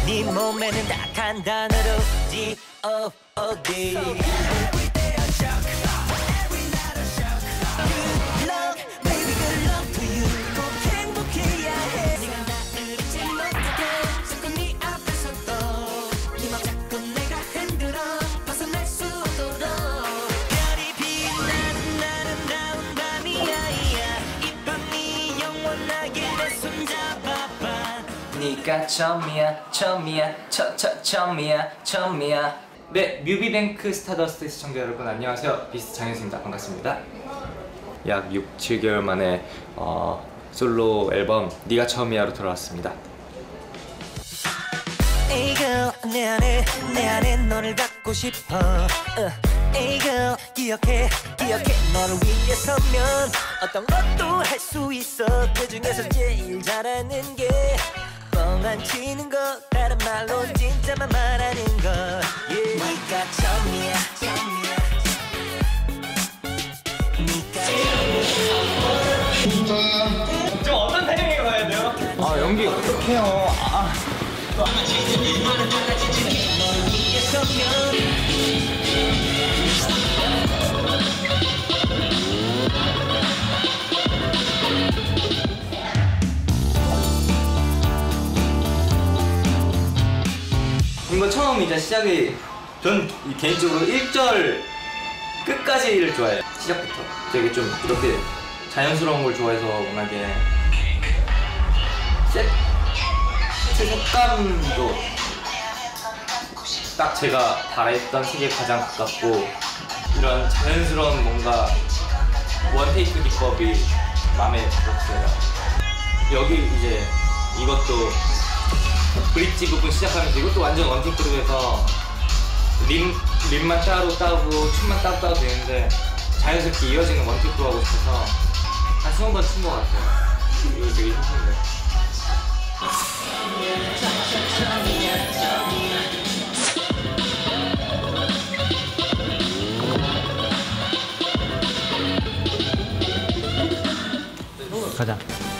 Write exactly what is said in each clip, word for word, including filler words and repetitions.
네 몸에는 딱 한 단어로 지 오 오 디 네가 처음이야 처음이야 처처 처음이야 처음이야. 네, 뮤비뱅크 스타더스트 시청자 여러분 안녕하세요. 비스트 장현수입니다. 반갑습니다. 약 육, 칠 개월 만에 어, 솔로 앨범 네가 처음이야로 돌아왔습니다. Hey girl, 내 안에 내 안에 너를 갖고 싶어. uh. Hey girl, 기억해 기억해 너를 위해서면 어떤 것도 할 수 있어. 그 중에서 제일 잘하는 게 뻥안 치는 거, 다른 말로 진짜만 말하는 거. yeah. 네가 처음이야 처음이야 네가 처음이야. 좀 어떤 타이밍에 가야 돼요? 아 연기 어떡해요. 아. 너를 위해서면 이건 처음 이제 시작이, 전 개인적으로 일 절 끝까지를 좋아해요. 시작부터 되게 좀 이렇게 자연스러운 걸 좋아해서 워낙에 색, 색감도 딱 제가 바랬던 색에 가장 가깝고, 이런 자연스러운 뭔가 원테이크 기법이 마음에 들었어요. 여기 이제 이것도 브릿지 부분 시작하면서 이것도 완전 원테이크로 해서 림, 림만 따로 따고 춤만 따로 따도 되는데 자연스럽게 이어지는 원테이크로 하고 싶어서 한 스무 번 춘 것 같아요. 이거 되게 힘든데. 가자.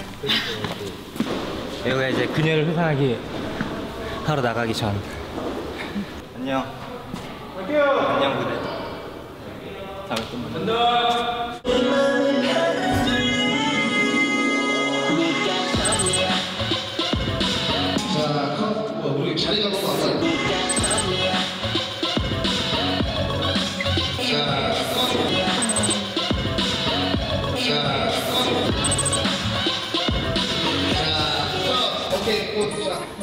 내가 이제 그녀를 회상하기 하러 나가기 전. 안녕. 안녕 그대. 다음에 또 만나. 자, 컷. 뭐, 우리 자리가 너무 안 맞아. 자, 컷. 자, 컷. 자, 컷. 오케이, 굿. 자.